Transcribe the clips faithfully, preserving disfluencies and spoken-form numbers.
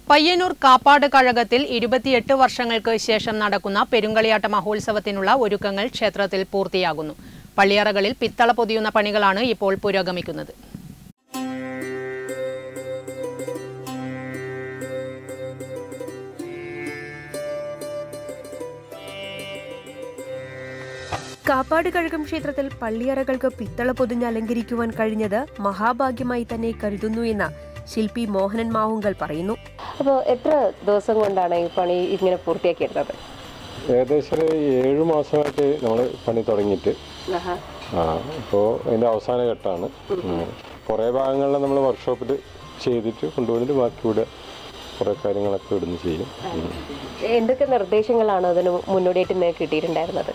പയ്യന്നൂർ കാപ്പാട് കഴകത്തിൽ ഇരുപത്തിയെട്ട് വർഷങ്ങൾക്ക് ശേഷം നടക്കുന്ന പെരുങ്കളിയാട്ട മഹോത്സവത്തിനുള്ള ഒരുക്കങ്ങൾ ക്ഷേത്രത്തിൽ പൂർത്തിയാകുന്നു. പള്ളിയറകളിൽ പിത്തള പൊതിയുന്ന പണികളാണ് ഇപ്പോൾ പുരോഗമിക്കുന്നത്. കാപ്പാട് കഴകം ക്ഷേത്രത്തിൽ പള്ളിയറകൾക്ക് പിത്തള പൊതിഞ്ഞ് അലങ്കരിക്കുവാൻ കഴിഞ്ഞത് മഹാഭാഗ്യമായി തന്നെ കരുതുന്നു എന്ന് ശില്പി മോഹനൻ മാവുങ്കൽ പറയുന്നു. അപ്പോൾ എത്ര ദിവസം കൊണ്ടാണ് ഈ പണി ഇങ്ങനെ പൂർത്തിയാക്കിയെടുത്തത്? ഏകദേശം ഏഴു മാസമായിട്ട് നമ്മൾ പണി തുടങ്ങിയിട്ട് ആ ഇപ്പോൾ അതിൻ്റെ അവസാന ഘട്ടമാണ്. കുറേ ഭാഗങ്ങളിൽ നമ്മൾ വർക്ക്ഷോപ്പിൽ ചെയ്തിട്ട് കൊണ്ടുപോയിട്ട് ബാക്കി ഇവിടെ കുറേ കാര്യങ്ങളൊക്കെ ഇവിടുന്ന് ചെയ്യും. എന്തൊക്കെ നിർദ്ദേശങ്ങളാണ് അതിന് മുന്നോടിയായിട്ട് കിട്ടിയിട്ടുണ്ടായിരുന്നത്?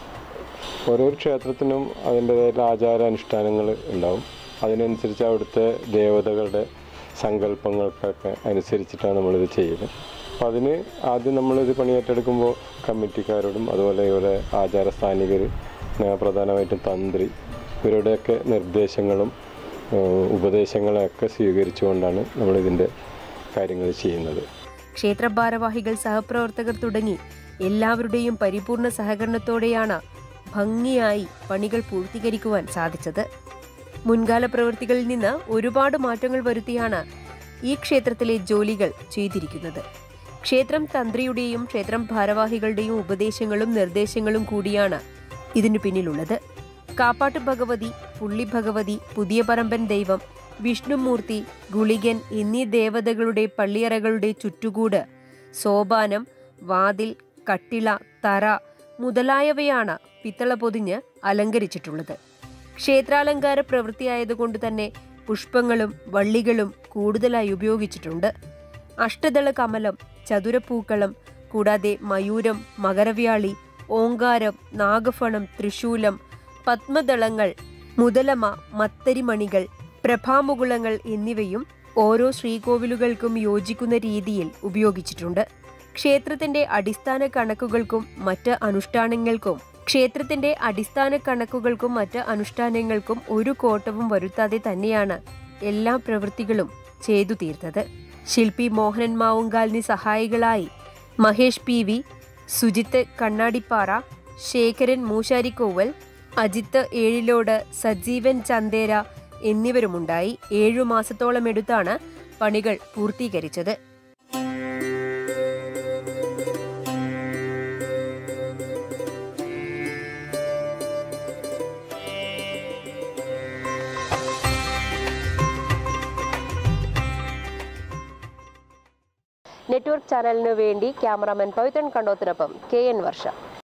ഓരോ ക്ഷേത്രത്തിനും അതിൻ്റെതായിട്ടുള്ള ആചാരാനുഷ്ഠാനങ്ങൾ ഉണ്ടാവും. അതിനനുസരിച്ച് അവിടുത്തെ ദേവതകളുടെ സങ്കല്പങ്ങൾക്കൊക്കെ അനുസരിച്ചിട്ടാണ് നമ്മളിത് ചെയ്യുന്നത്. അപ്പം അതിന് ആദ്യം നമ്മളിത് പണിയേറ്റെടുക്കുമ്പോൾ കമ്മിറ്റിക്കാരോടും അതുപോലെ ഇവിടെ ആചാരസ്ഥാനികർ, പ്രധാനമായിട്ടും തന്ത്രി, ഇവരുടെയൊക്കെ നിർദ്ദേശങ്ങളും ഉപദേശങ്ങളൊക്കെ സ്വീകരിച്ചുകൊണ്ടാണ് നമ്മളിതിൻ്റെ കാര്യങ്ങൾ ചെയ്യുന്നത്. ക്ഷേത്ര ഭാരവാഹികൾ, സഹപ്രവർത്തകർ തുടങ്ങി എല്ലാവരുടെയും പരിപൂർണ സഹകരണത്തോടെയാണ് ഭംഗിയായി പണികൾ പൂർത്തീകരിക്കുവാൻ സാധിച്ചത്. മുൻകാല പ്രവൃത്തികളിൽ നിന്ന് ഒരുപാട് മാറ്റങ്ങൾ വരുത്തിയാണ് ഈ ക്ഷേത്രത്തിലെ ജോലികൾ ചെയ്തിരിക്കുന്നത്. ക്ഷേത്രം തന്ത്രിയുടെയും ക്ഷേത്രം ഭാരവാഹികളുടെയും ഉപദേശങ്ങളും നിർദ്ദേശങ്ങളും കൂടിയാണ് ഇതിനു പിന്നിലുള്ളത്. കാപ്പാട്ട് ഭഗവതി, പുള്ളി ഭഗവതി, പുതിയ പറമ്പൻ ദൈവം, വിഷ്ണുമൂർത്തി, ഗുളികൻ എന്നീ ദേവതകളുടെ പള്ളിയറകളുടെ ചുറ്റുകൂട്, സോപാനം, വാതിൽ, കട്ടിള, തറ മുതലായവയാണ് പിത്തള പൊതിഞ്ഞ് അലങ്കരിച്ചിട്ടുള്ളത്. ക്ഷേത്രാലങ്കാര പ്രവൃത്തിയായതുകൊണ്ട് തന്നെ പുഷ്പങ്ങളും വള്ളികളും കൂടുതലായി ഉപയോഗിച്ചിട്ടുണ്ട്. അഷ്ടദള കമലം, ചതുരപ്പൂക്കളം, കൂടാതെ മയൂരം, മകരവ്യാളി, ഓങ്കാരം, നാഗഫണം, ത്രിശൂലം, പത്മദളങ്ങൾ, മുതലമ, മത്തരിമണികൾ, പ്രഭാമുകുളങ്ങൾ എന്നിവയും ഓരോ ശ്രീകോവിലുകൾക്കും യോജിക്കുന്ന രീതിയിൽ ഉപയോഗിച്ചിട്ടുണ്ട്. ക്ഷേത്രത്തിന്റെ അടിസ്ഥാന കണക്കുകൾക്കും മറ്റ് അനുഷ്ഠാനങ്ങൾക്കും ക്ഷേത്രത്തിന്റെ അടിസ്ഥാന കണക്കുകൾക്കും മറ്റ് അനുഷ്ഠാനങ്ങൾക്കും ഒരു കോട്ടവും വരുത്താതെ തന്നെയാണ് എല്ലാ പ്രവൃത്തികളും ചെയ്തു തീർത്തത്. ശില്പി മോഹനൻ മാവുങ്കാലിന് സഹായികളായി മഹേഷ് പി വി, സുജിത്ത് കണ്ണാടിപ്പാറ, ശേഖരൻ മൂശാരിക്കോവൽ, അജിത്ത് ഏഴിലോട്, സജീവൻ ചന്തേര എന്നിവരുമുണ്ടായി. ഏഴു മാസത്തോളം എടുത്താണ് പണികൾ പൂർത്തീകരിച്ചത്. നെറ്റ്വർക്ക് ചാനലിനു വേണ്ടി ക്യാമറാമാൻ പവിത്രൻ കണ്ടോത്തിനൊപ്പം കെ എൻ വർഷ.